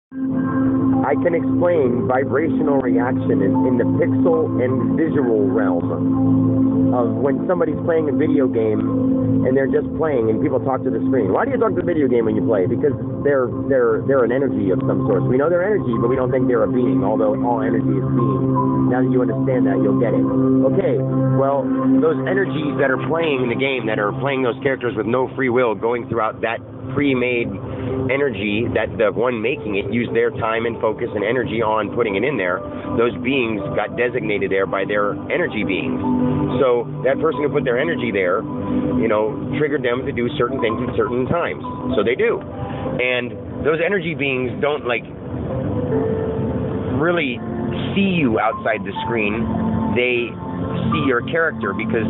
I can explain vibrational reaction in the pixel and visual realm of when somebody's playing a video game and they're just playing and people talk to the screen. Why do you talk to the video game when you play? Because they're an energy of some sort. We know they're energy, but we don't think they're a being, although all energy is being. Now that you understand that, you'll get it. Okay, well, those energies that are playing in the game, that are playing those characters with no free will, going throughout that pre-made energy that the one making it used their time and focus and energy on putting it in there, those beings got designated there by their energy beings. So that person who put their energy there, triggered them to do certain things at certain times. So they do. And those energy beings don't really see you outside the screen. They see your character, because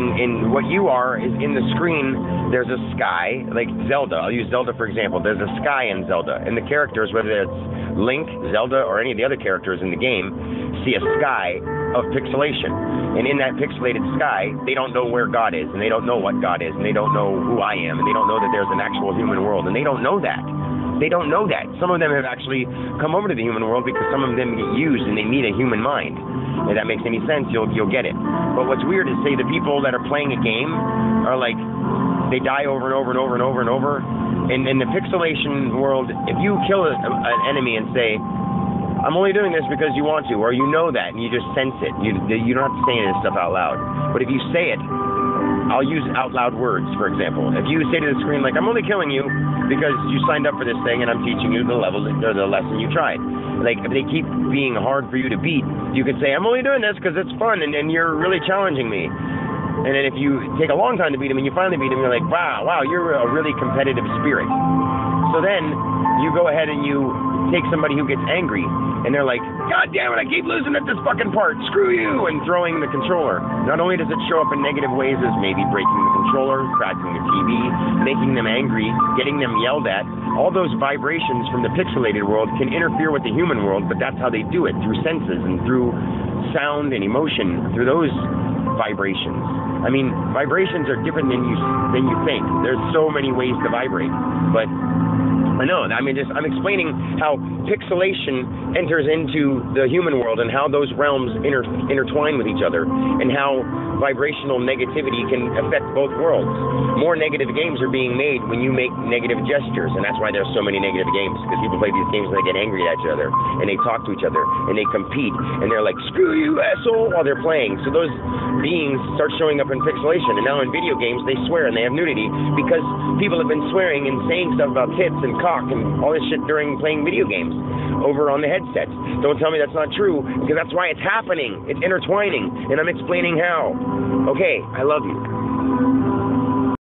in what you are is in the screen. There's a sky, like Zelda. I'll use Zelda for example. There's a sky in Zelda, and the characters, whether it's Link, Zelda, or any of the other characters in the game, see a sky of pixelation. And in that pixelated sky, they don't know where God is, and they don't know what God is, and they don't know who I am, and they don't know that there's an actual human world, and they don't know that. They don't know that. Some of them have actually come over to the human world because some of them get used and they need a human mind. If that makes any sense, you'll get it. But what's weird is, say, the people that are playing a game are like, they die over and over and over and over and over. In the pixelation world, if you kill an enemy and say, I'm only doing this because you want to, or you know that, and you just sense it. You don't have to say any of this stuff out loud. But if you say it, I'll use out loud words, for example. If you say to the screen, like, I'm only killing you because you signed up for this thing and I'm teaching you the lesson you tried. Like, if they keep being hard for you to beat, you could say, I'm only doing this because it's fun and you're really challenging me. And then if you take a long time to beat him and you finally beat him, you're like, wow, you're a really competitive spirit. So then you go ahead and you take somebody who gets angry and they're like, God damn it, I keep losing at this fucking part, screw you, and throwing the controller. Not only does it show up in negative ways as maybe breaking the controller, cracking the TV, making them angry, getting them yelled at, all those vibrations from the pixelated world can interfere with the human world, but that's how they do it, through senses and through sound and emotion, through those vibrations. I mean, vibrations are different than you think. There's so many ways to vibrate, but I know. I'm explaining how pixelation enters into the human world and how those realms intertwine with each other, and how vibrational negativity can affect both worlds. More negative games are being made when you make negative gestures, and that's why there's so many negative games, because people play these games and they get angry at each other, and they talk to each other, and they compete, and they're like, screw you, asshole, while they're playing. So those beings start showing up in pixelation, and now in video games they swear and they have nudity, because people have been swearing and saying stuff about tits and cock and all this shit during playing video games over on the headsets. Don't tell me that's not true, because that's why it's happening. It's intertwining, and I'm explaining how. Okay, I love you.